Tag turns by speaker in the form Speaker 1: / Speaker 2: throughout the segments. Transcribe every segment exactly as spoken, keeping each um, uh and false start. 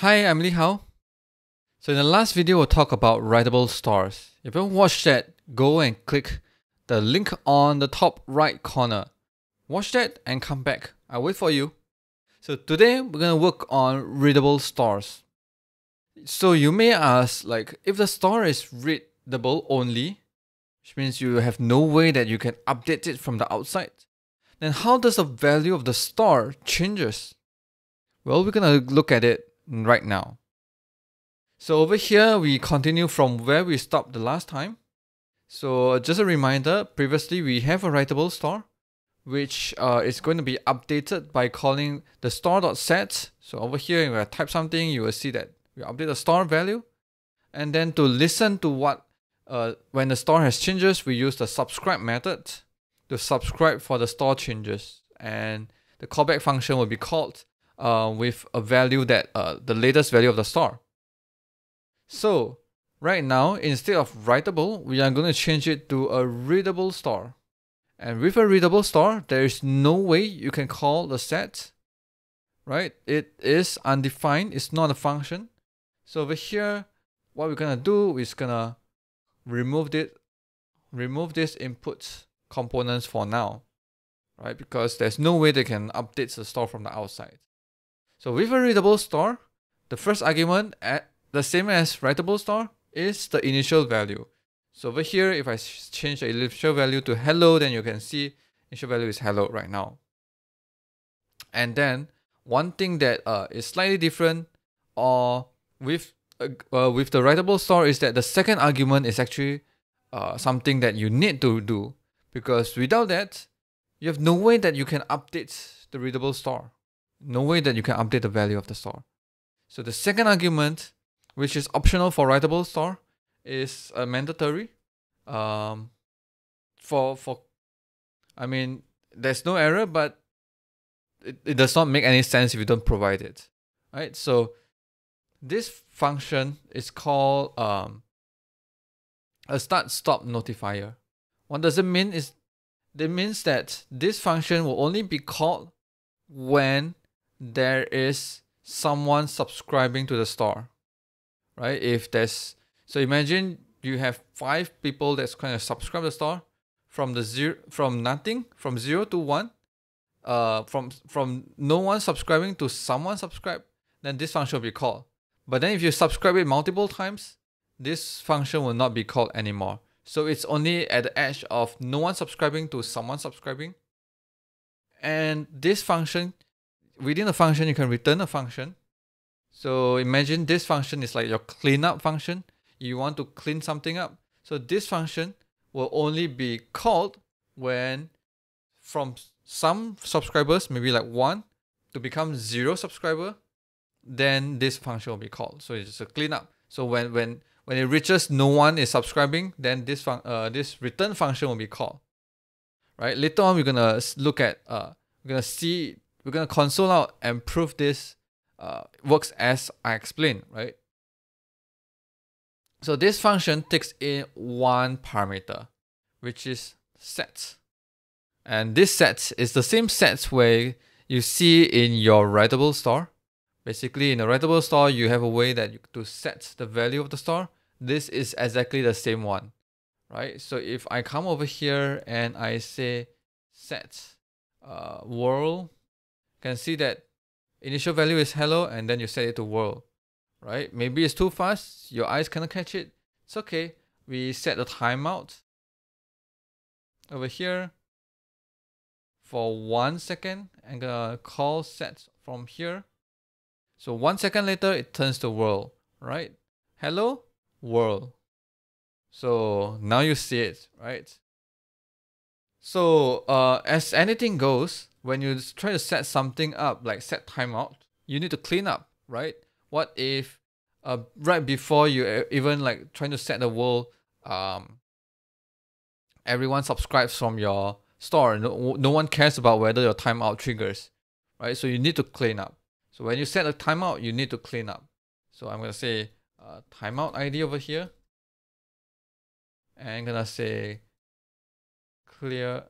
Speaker 1: Hi, I'm Lee Hao. So in the last video, we'll talk about readable stores. If you haven't watched that, go and click the link on the top right corner. Watch that and come back. I'll wait for you. So today, we're going to work on readable stores. So you may ask, like, if the store is readable only, which means you have no way that you can update it from the outside, then how does the value of the store changes? Well, we're going to look at it right now. So over here, we continue from where we stopped the last time. So just a reminder, previously we have a writable store, which uh, is going to be updated by calling the store.set. So over here, if I type something, you will see that we update the store value. And then to listen to what, uh, when the store has changes, we use the subscribe method to subscribe for the store changes. And the callback function will be called uh, with a value that, uh, the latest value of the store. So right now, instead of writable, we are going to change it to a readable store. And with a readable store, there is no way you can call the set, right? It is undefined. It's not a function. So over here, what we're going to do is going to remove it, remove this input components for now, right? Because there's no way they can update the store from the outside. So with a readable store, the first argument at the same as writable store is the initial value. So over here, if I change the initial value to hello, then you can see initial value is hello right now. And then one thing that uh, is slightly different or with uh, uh, with the writable store is that the second argument is actually uh, something that you need to do, because without that, you have no way that you can update the readable store. No way that you can update the value of the store. So the second argument, which is optional for writable store, is uh, mandatory. Um, for for, I mean, there's no error, but it, it does not make any sense if you don't provide it, right? So this function is called um, a start-stop notifier. What does it mean? Is it means that this function will only be called when there is someone subscribing to the store. Right? If there's, so imagine you have five people that's going to subscribe to the store from the zero, from nothing, from zero to one, uh, from from no one subscribing to someone subscribe, then this function will be called. But then if you subscribe it multiple times, this function will not be called anymore. So it's only at the edge of no one subscribing to someone subscribing. And this function, within the function, you can return a function. So imagine this function is like your cleanup function. You want to clean something up. So this function will only be called when from some subscribers, maybe like one, to become zero subscriber, then this function will be called. So it's a cleanup. So when when when it reaches no one is subscribing, then this fun uh this return function will be called. Right? Later on, we're gonna look at uh we're gonna see we're gonna console out and prove this Uh, works as I explained, right? So this function takes in one parameter, which is set. And this set is the same set where you see in your writable store. Basically, in a writable store, you have a way that you, to set the value of the store. This is exactly the same one, right? So if I come over here and I say set uh, world, you can see that initial value is hello, and then you set it to world, right? Maybe it's too fast, your eyes cannot catch it. It's okay. We set the timeout over here for one second. I'm gonna call set from here. So one second later, it turns to world, right? Hello, world. So now you see it, right? So uh, as anything goes, when you try to set something up, like set timeout, you need to clean up, right? What if uh, right before you even like trying to set the world, um, everyone subscribes from your store. No, no one cares about whether your timeout triggers, right? So you need to clean up. So when you set a timeout, you need to clean up. So I'm going to say uh, timeout I D over here. And I'm going to say clear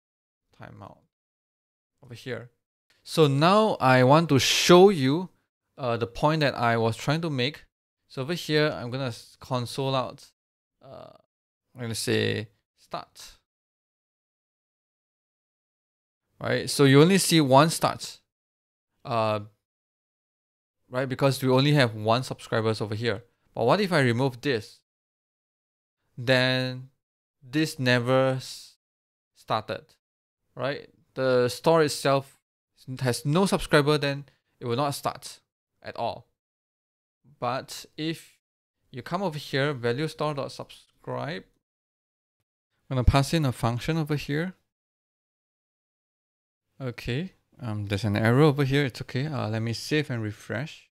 Speaker 1: timeout over here. So now I want to show you uh, the point that I was trying to make. So over here, I'm gonna console out. Uh, I'm gonna say start. Right. So you only see one start. Uh, right, because we only have one subscribers over here. But what if I remove this? Then this never started, right? The store itself has no subscriber, then it will not start at all. But if you come over here, value store.subscribe, I'm gonna pass in a function over here. Okay, um, there's an error over here. It's okay. Uh, let me save and refresh.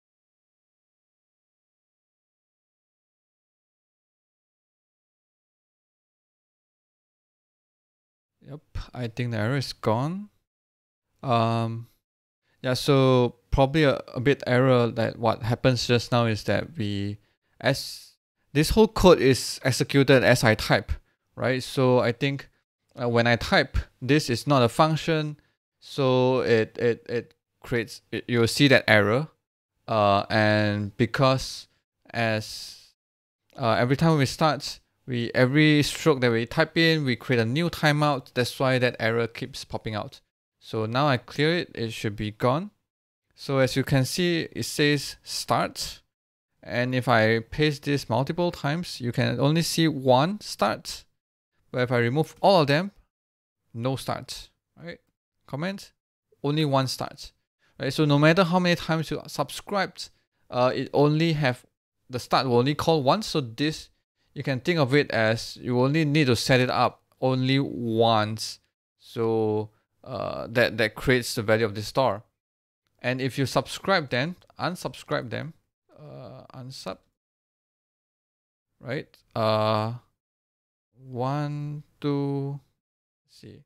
Speaker 1: Yep, I think the error is gone. Um, yeah, so probably a, a bit error that what happens just now is that we, as this whole code is executed as I type, right? So I think uh, when I type, this is not a function, so it it it creates. It, you'll see that error, uh, and because as uh, every time we start. We every stroke that we type in, we create a new timeout. That's why that error keeps popping out. So now I clear it, it should be gone. So as you can see, it says start. And if I paste this multiple times, you can only see one start. But if I remove all of them, no start. Right? Comment, only one start. Right? So no matter how many times you subscribed, uh, it only have the start will only call once. So this you can think of it as you only need to set it up only once. So uh, that, that creates the value of the store. And if you subscribe then, unsubscribe them, uh, unsub, right? Uh, one, two, let's see,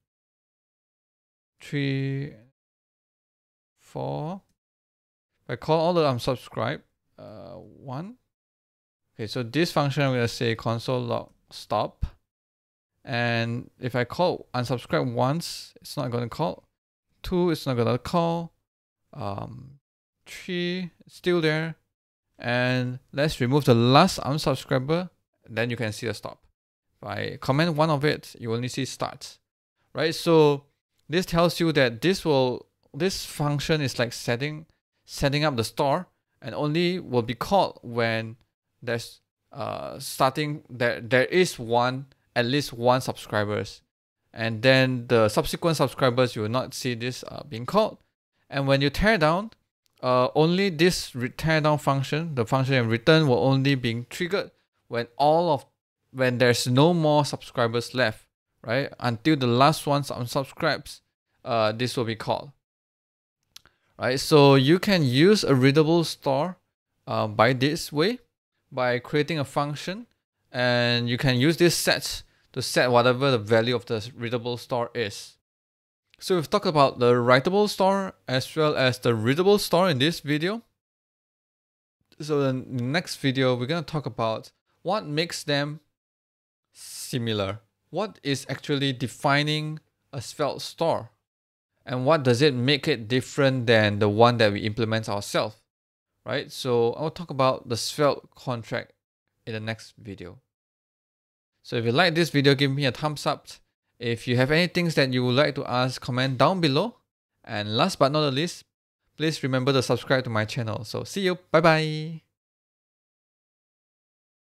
Speaker 1: three, four. If I call all the unsubscribe, uh, one. Okay, so this function I'm gonna say console log stop, and if I call unsubscribe once, it's not gonna call. Two, it's not gonna call. Um, three, it's still there, and let's remove the last unsubscriber. Then you can see the stop. If I comment one of it, you only see start, right? So this tells you that this will this function is like setting setting up the store, and only will be called when there's uh starting there there is one at least one subscribers, and then the subsequent subscribers you will not see this uh, being called. And when you tear down, uh only this tear down function, the function and return, will only be triggered when all of when there's no more subscribers left, right? Until the last one unsubscribes, uh this will be called, right? So you can use a readable store uh, by this way, by creating a function, and you can use this set to set whatever the value of the readable store is. So we've talked about the writable store as well as the readable store in this video. So in the next video, we're going to talk about what makes them similar. What is actually defining a Svelte store? And what does it make it different than the one that we implement ourselves? Right, so I'll talk about the Svelte contract in the next video. So if you like this video, give me a thumbs up. If you have any things that you would like to ask, comment down below. And last but not the least, please remember to subscribe to my channel. So see you, bye bye.